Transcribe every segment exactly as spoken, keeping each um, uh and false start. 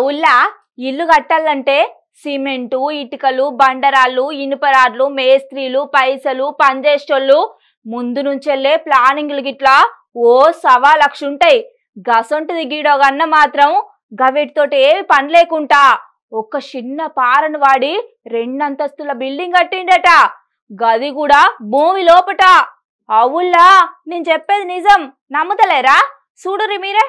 ఊళ్ళా ఇల్లు కట్టాలంటే సిమెంటు ఇటుకలు బండరాళ్ళు ఇనుపరాడ్లు మేస్త్రీలు పైసలు పనిచేసేటోళ్ళు ముందు నుంచెల్లే ప్లానింగ్లు గిట్లా ఓ సవా లక్ష ఉంటాయి. గసొంటిది గీడోగన్న మాత్రం గవిటితోటి ఏమి పని లేకుండా ఒక్క చిన్న పారను వాడి రెండంతస్తుల బిల్డింగ్ కట్టిండట. గది కూడా భూమి లోపట. అవుల్లా నేను చెప్పేది నిజం, నమ్ముతలేరా? చూడురి మీరే.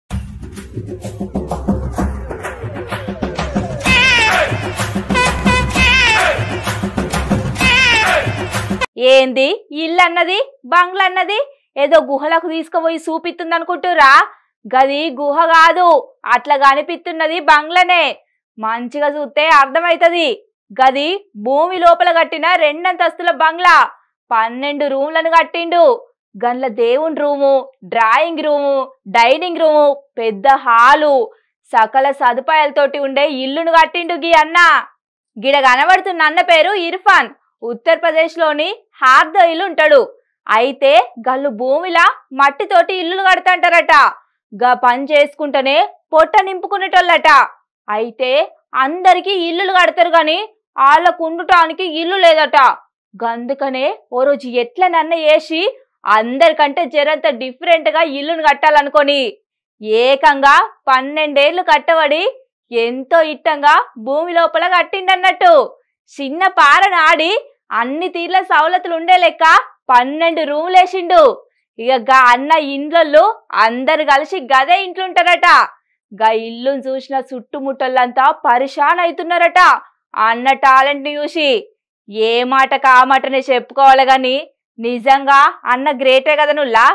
ఏంది ఇల్లు అన్నది బంగ్లా అన్నది ఏదో గుహలకు తీసుకుపోయి చూపిస్తుంది అనుకుంటురా? గది గుహ కాదు, అట్లా కనిపిస్తున్నది బంగ్లానే. మంచిగా చూస్తే అర్థమైతది. గది భూమి లోపల కట్టిన రెండంతస్తుల బంగ్లా. పన్నెండు రూమ్లను కట్టిండు. గన్ల దేవుని room, drawing room, dining room, పెద్ద హాలు, సకల సదుపాయాలతోటి ఉండే ఇల్లును కట్టిండు గీ అన్న. గిడ కనబడుతున్న అన్న పేరు ఇర్ఫాన్. ఉత్తరప్రదేశ్ లోని హార్ద ఇల్లు ఉంటాడు. అయితే గల్లు భూమిలా మట్టితోటి ఇల్లులు కడతాంటారట. గా పని చేసుకుంటేనే పొట్ట నింపుకునేటోళ్ళట. అయితే అందరికి ఇల్లులు కడతారు గాని వాళ్ళకు ఉండటానికి ఇల్లు లేదట. గందుకనే ఓ రోజు ఎట్లనన్న వేసి అందరికంటే జరంత డిఫరెంట్ గా ఇల్లును కట్టాలనుకొని ఏకంగా పన్నెండేళ్లు కట్టబడి ఎంతో ఇట్టంగా భూమి లోపల కట్టిండన్నట్టు. చిన్న పారను ఆడి అన్ని తీర్ల సవలతులు ఉండే లెక్క పన్నెండు రూములు వేసిండు. ఇక గా అన్న ఇండ్లు అందరు కలిసి గదే ఇంట్లుంటారట. గా ఇల్లును చూసిన చుట్టుముట్టోళ్ళంతా పరిశాన్ అవుతున్నారట అన్న టాలెంట్ ని చూసి. ఏ మాటకు ఆ మాటనే చెప్పుకోవాలి గాని నిజంగా అన్న గ్రేటే కదా Nulla.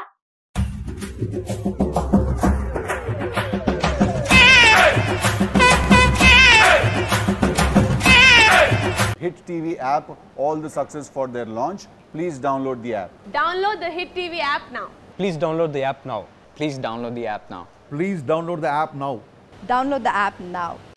Hit T V app, all the success for their launch. Please download the app. Download the Hit T V app now. Please download the app now. Please download the app now. Please download the app now. Download the app now.